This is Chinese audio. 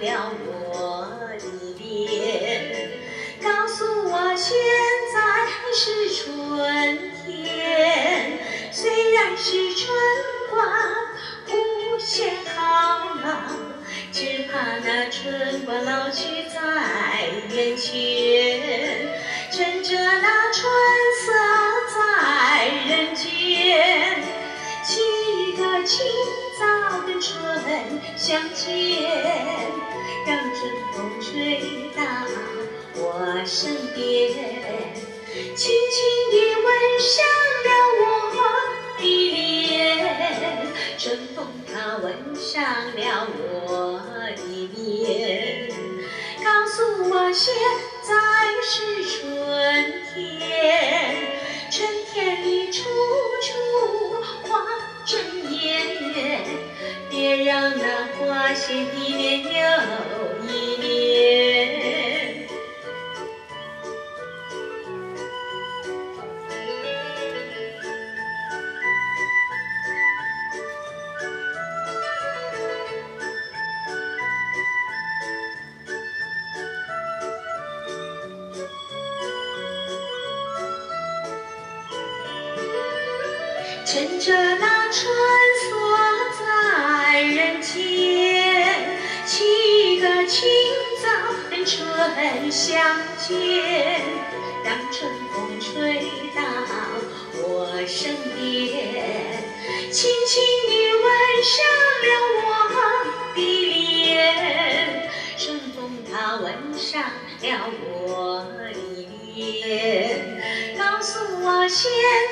了我的脸，告诉我现在是春天。虽然是春光无限好朗，只怕那春光老去在眼前。趁着那春色在人间，起个清早跟春相见，让春风吹到我身边，轻轻地吻上了我的脸，春风它吻上了我的面，告诉我现在是春天，春天里处处花争艳，别让那花谢一年又一年。趁着那春色在人间，起个清早跟春相见，让春风吹到我身边，轻轻地吻上了我的脸，春风它吻上了我的脸，告诉我现